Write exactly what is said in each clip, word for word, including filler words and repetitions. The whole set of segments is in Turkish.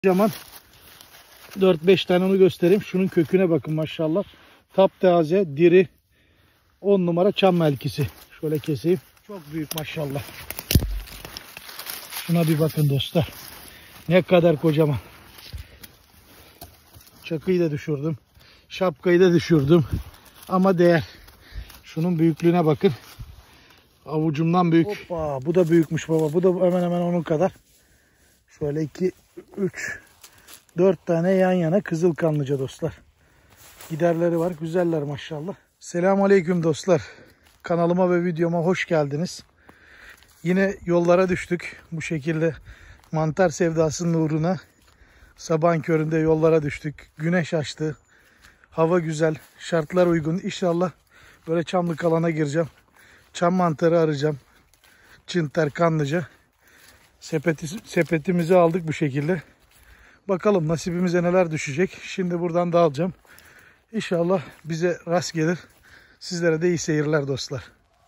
Kocaman dört beş tane onu göstereyim. Şunun köküne bakın maşallah. Taptaze, diri, on numara çam melkisi. Şöyle keseyim. Çok büyük maşallah. Şuna bir bakın dostlar. Ne kadar kocaman. Çakıyı da düşürdüm. Şapkayı da düşürdüm. Ama değer. Şunun büyüklüğüne bakın. Avucumdan büyük. Hoppa, bu da büyükmüş baba. Bu da hemen hemen onun kadar. Şöyle iki, üç, dört tane yan yana kızılkanlıca dostlar. Giderleri var. Güzeller maşallah. Selamünaleyküm dostlar. Kanalıma ve videoma hoş geldiniz. Yine yollara düştük. Bu şekilde mantar sevdasının uğruna sabahın köründe yollara düştük. Güneş açtı. Hava güzel. Şartlar uygun. İnşallah böyle çamlık alana gireceğim. Çam mantarı arayacağım. Çıntar, kanlıca. Sepeti, sepetimizi aldık bu şekilde. Bakalım nasibimize neler düşecek. Şimdi buradan dağılacağım. İnşallah bize rast gelir. Sizlere de iyi seyirler dostlar.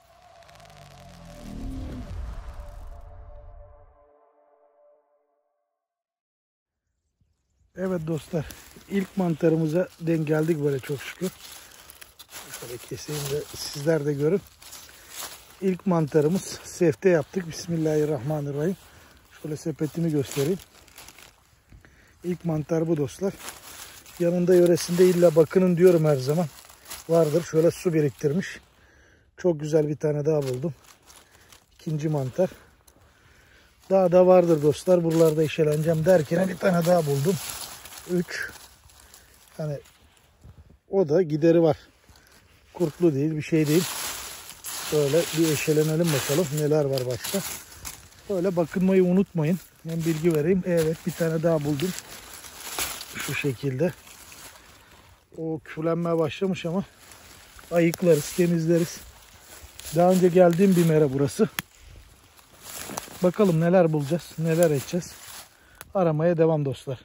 Evet dostlar. İlk mantarımıza denk geldik böyle çok şükür. Şöyle keseyim de sizler de görün. İlk mantarımız sefte yaptık. Bismillahirrahmanirrahim. Şöyle sepetimi göstereyim. İlk mantar bu dostlar. Yanında yöresinde illa bakının diyorum her zaman. Vardır. Şöyle su biriktirmiş. Çok güzel bir tane daha buldum. İkinci mantar. Daha da vardır dostlar. Buralarda işeleneceğim derken bir tane daha buldum. Üç. Hani o da gideri var. Kurtlu değil, bir şey değil. Böyle bir eşelenelim bakalım neler var başka. Böyle bakınmayı unutmayın. Ben bilgi vereyim. Evet, bir tane daha buldum. Şu şekilde. O küflenmeye başlamış ama ayıklarız, temizleriz. Daha önce geldiğim bir mera burası. Bakalım neler bulacağız, neler edeceğiz. Aramaya devam dostlar.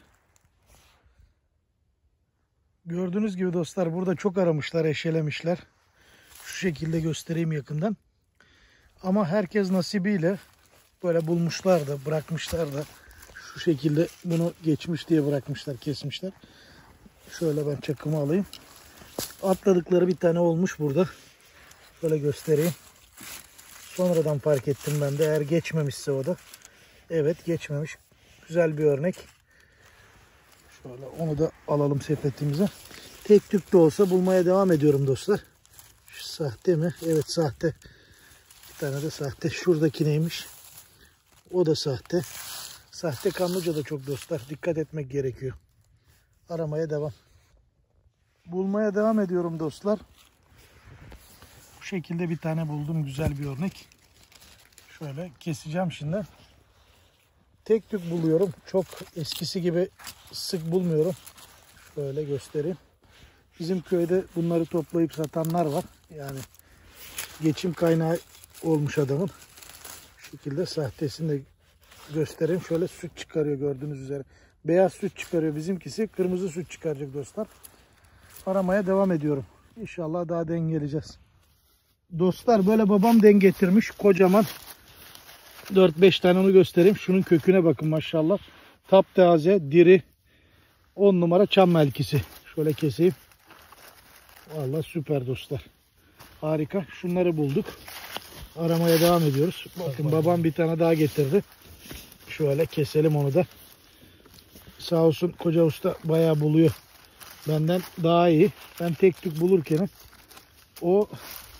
Gördüğünüz gibi dostlar burada çok aramışlar, eşelemişler. Şu şekilde göstereyim yakından. Ama herkes nasibiyle böyle bulmuşlar da, bırakmışlar da. Şu şekilde bunu geçmiş diye bırakmışlar, kesmişler. Şöyle ben çakımı alayım. Atladıkları bir tane olmuş burada. Böyle göstereyim. Sonradan fark ettim ben de. Eğer geçmemişse o da. Evet, geçmemiş. Güzel bir örnek. Şöyle onu da alalım sepetimize. Tek tük de olsa bulmaya devam ediyorum dostlar. Şu sahte mi? Evet, sahte. Bir tane de sahte. Şuradaki neymiş? O da sahte. Sahte kanlıca da çok dostlar. Dikkat etmek gerekiyor. Aramaya devam. Bulmaya devam ediyorum dostlar. Bu şekilde bir tane buldum. Güzel bir örnek. Şöyle keseceğim şimdi. Tek tük buluyorum. Çok eskisi gibi sık bulmuyorum. Şöyle göstereyim. Bizim köyde bunları toplayıp satanlar var. Yani geçim kaynağı olmuş adamın. Şu şekilde sahtesini de göstereyim. Şöyle süt çıkarıyor gördüğünüz üzere. Beyaz süt çıkarıyor. Bizimkisi kırmızı süt çıkaracak dostlar. Aramaya devam ediyorum. İnşallah daha denk geleceğiz. Dostlar böyle babam denk getirmiş. Kocaman dört beş tane onu göstereyim. Şunun köküne bakın maşallah. Taptaze, diri, on numara çam melkisi. Şöyle keseyim. Vallahi süper dostlar. Harika. Şunları bulduk. Aramaya devam ediyoruz. Bakın babam bir tane daha getirdi. Şöyle keselim onu da. Sağ olsun koca usta bayağı buluyor. Benden daha iyi. Ben tek tük bulurken o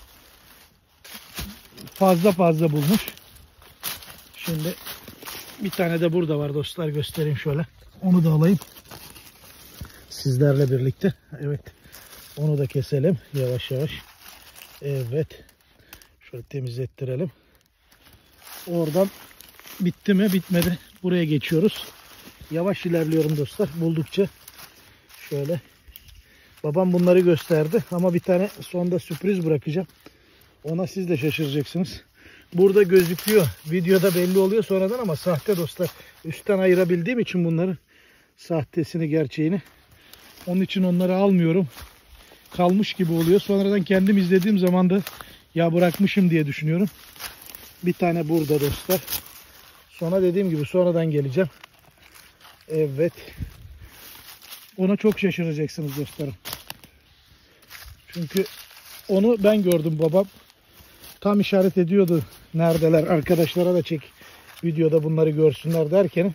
fazla fazla bulmuş. Şimdi bir tane de burada var dostlar, göstereyim şöyle. Onu da alayım. Sizlerle birlikte. Evet. Onu da keselim yavaş yavaş. Evet. Şöyle temizlettirelim. Oradan bitti mi? Bitmedi. Buraya geçiyoruz. Yavaş ilerliyorum dostlar. Buldukça şöyle. Babam bunları gösterdi ama bir tane sonda sürpriz bırakacağım. Ona siz de şaşıracaksınız. Burada gözüküyor. Videoda belli oluyor sonradan ama sahte dostlar. Üstten ayırabildiğim için bunları, sahtesini, gerçeğini. Onun için onları almıyorum. Kalmış gibi oluyor. Sonradan kendim izlediğim zaman da ya bırakmışım diye düşünüyorum. Bir tane burada dostlar. Sonra dediğim gibi sonradan geleceğim. Evet. Ona çok şaşıracaksınız dostlarım. Çünkü onu ben gördüm, babam tam işaret ediyordu neredeler, arkadaşlara da çek videoda bunları görsünler derken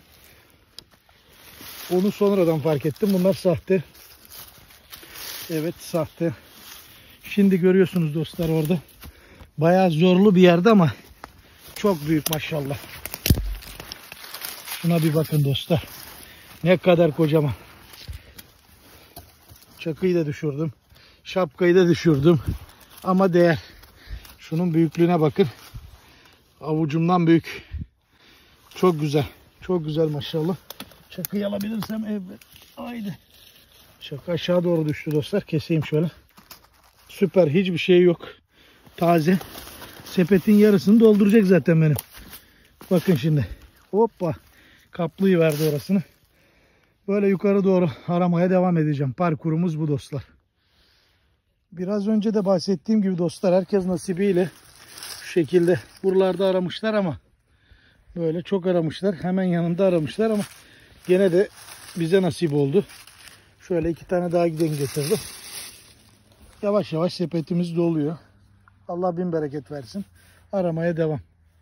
onu sonradan fark ettim. Bunlar sahte. Evet, sahte. Şimdi görüyorsunuz dostlar orada. Bayağı zorlu bir yerde ama çok büyük maşallah. Şuna bir bakın dostlar. Ne kadar kocaman. Çakıyı da düşürdüm. Şapkayı da düşürdüm. Ama değer. Şunun büyüklüğüne bakın. Avucumdan büyük. Çok güzel. Çok güzel maşallah. Çakıyı alabilirsem evet. Haydi. Çakı aşağı doğru düştü dostlar. Keseyim şöyle. Süper. Hiçbir şey yok. Taze. Sepetin yarısını dolduracak zaten benim. Bakın şimdi. Hoppa. Kaplıyı verdi orasını. Böyle yukarı doğru aramaya devam edeceğim. Parkurumuz bu dostlar. Biraz önce de bahsettiğim gibi dostlar, herkes nasibiyle şu şekilde buralarda aramışlar ama böyle çok aramışlar. Hemen yanında aramışlar ama gene de bize nasip oldu. Şöyle iki tane daha giden getirdim. Yavaş yavaş sepetimiz doluyor. Allah bin bereket versin. Aramaya devam.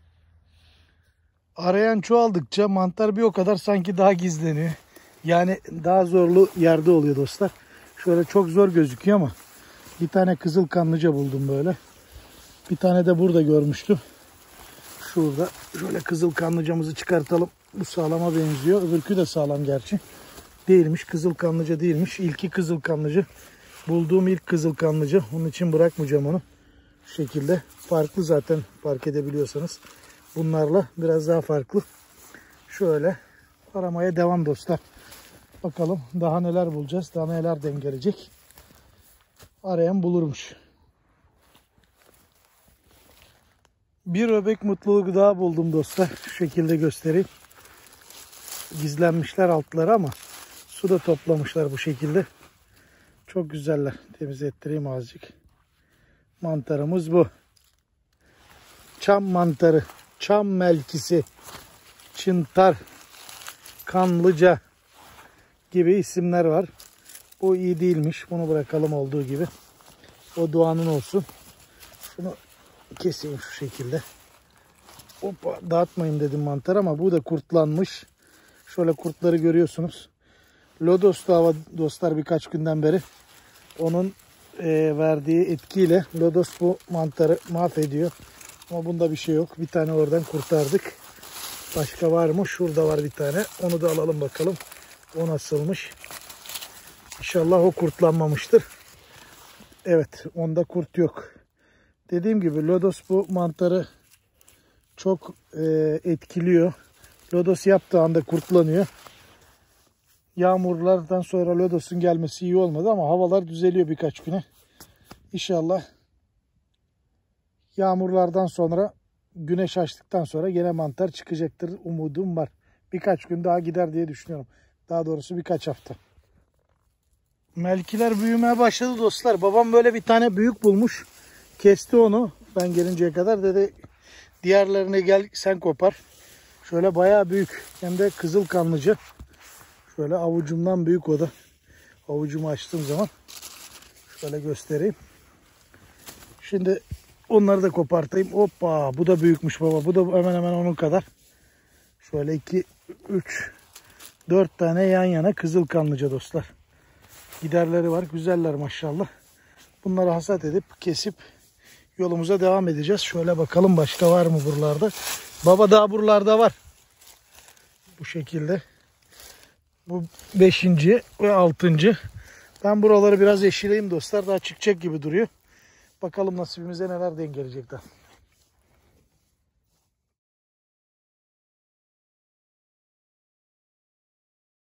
Arayan çoğaldıkça mantar bir o kadar sanki daha gizleniyor. Yani daha zorlu yerde oluyor dostlar. Şöyle çok zor gözüküyor ama bir tane kızıl kanlıca buldum böyle. Bir tane de burada görmüştüm. Şurada şöyle kızıl kanlıcamızı çıkartalım. Bu sağlama benziyor. Öbürkü de sağlam gerçi. Değilmiş. Kızıl kanlıca değilmiş. İlki kızıl kanlıca. Bulduğum ilk kızıl kanlıca. Onun için bırakmayacağım onu. Şu şekilde. Farklı zaten, fark edebiliyorsanız. Bunlarla biraz daha farklı. Şöyle aramaya devam dostlar. Bakalım daha neler bulacağız. Daha neler dengelecek. Arayan bulurmuş. Bir öbek mutluluğu daha buldum dostlar. Şu şekilde göstereyim. Gizlenmişler altları ama su da toplamışlar bu şekilde. Çok güzeller. Temizlettireyim azıcık. Mantarımız bu. Çam mantarı. Çam melkisi. Çıntar. Kanlıca gibi isimler var. Bu iyi değilmiş. Bunu bırakalım olduğu gibi. O doğanın olsun. Şunu keseyim şu şekilde. Hoppa, dağıtmayayım dedim mantar ama bu da kurtlanmış. Şöyle kurtları görüyorsunuz. Lodos dava dostlar birkaç günden beri. Onun e, verdiği etkiyle lodos bu mantarı mahvediyor. Ama bunda bir şey yok. Bir tane oradan kurtardık. Başka var mı? Şurada var bir tane. Onu da alalım bakalım. O nasılmış? İnşallah o kurtlanmamıştır. Evet, onda kurt yok. Dediğim gibi lodos bu mantarı çok e, etkiliyor. Lodos yaptığı anda kurtlanıyor. Yağmurlardan sonra lodosun gelmesi iyi olmadı ama havalar düzeliyor birkaç güne. İnşallah yağmurlardan sonra, güneş açtıktan sonra gene mantar çıkacaktır umudum var. Birkaç gün daha gider diye düşünüyorum. Daha doğrusu birkaç hafta. Melkiler büyümeye başladı dostlar. Babam böyle bir tane büyük bulmuş. Kesti onu. Ben gelinceye kadar dedi diğerlerine gel sen kopar. Şöyle bayağı büyük. Hem de kızıl kanlıca. Şöyle avucumdan büyük o da. Avucumu açtığım zaman şöyle göstereyim. Şimdi onları da kopartayım. Hoppa, bu da büyükmüş baba. Bu da hemen hemen onun kadar. Şöyle iki, üç, dört tane yan yana kızıl kanlıca dostlar. Giderleri var. Güzeller maşallah. Bunları hasat edip kesip yolumuza devam edeceğiz. Şöyle bakalım başka var mı buralarda. Baba daha buralarda var. Bu şekilde. Bu beşinci ve altıncı. Ben buraları biraz yeşileyim dostlar. Daha çıkacak gibi duruyor. Bakalım nasibimize neler dengeleyecekler.